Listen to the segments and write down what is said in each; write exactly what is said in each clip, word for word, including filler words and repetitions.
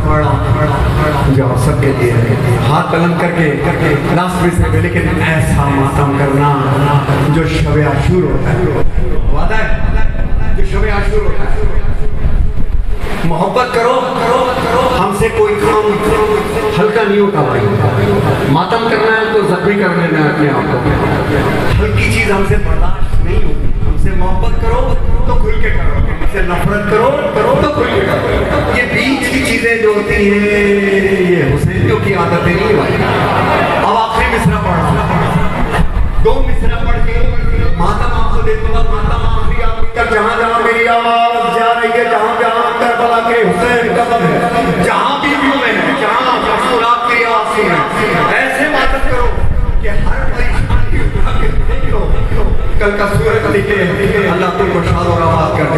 پڑھا جو آپ سب کے لیے ہاتھ بلند کر کے لاسٹ میں سے لیکن ایسا ماتم کرنا جو شب عاشور ہوتا ہے، وعدہ ہے جو شب عاشور ہوتا ہے. محبت کرو ہم سے کوئی کام ہلکا نہیں ہوتا بھائی. ماتم کرنا ہے تو زخمی کر لینا ہے اپنے آپ کو. ہلکی چیز ہم سے برداشت نہیں ہوتی. ہم سے محبت کرو تو کھل کے کرو، ہم سے نفرت کرو تو کھل کے کرو. یہ بیچ کی چیزیں جو ہوتی ہیں یہ حسینیوں کی عادتیں نہیں بھائی. اب آخری مصرع پڑھ رہا دو مصرع پڑھ کے ماتم آپ کو دے دوں گا. ماتم آخری آپ تک جہاں جہاں میری آواز جا رہی ہے، جہاں جہاں کربلا کے حسین قدم ہے، جہاں بھی بھی میں ہے، جہاں مسکرات کی آواز ہے، ایسے ماتم کرو کہ ہر پریشانی اٹھا کے دیکھ لو کل کا سورج لکھے اللہ تم کو شاد اور آباد کر دے.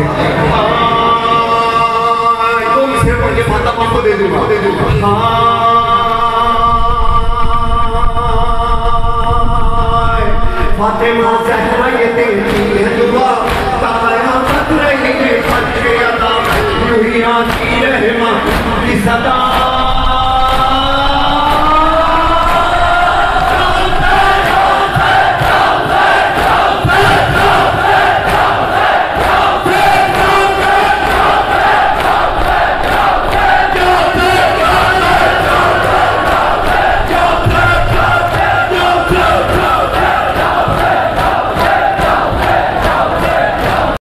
دو مصرع پڑھ کے ماتم آپ کو دے دوں گا. فاطمہ زہرا یہ تیری ہے دعا، قیامت رہی ہے خدشے عطا، یوں ہی آتی رحمہ کی صدا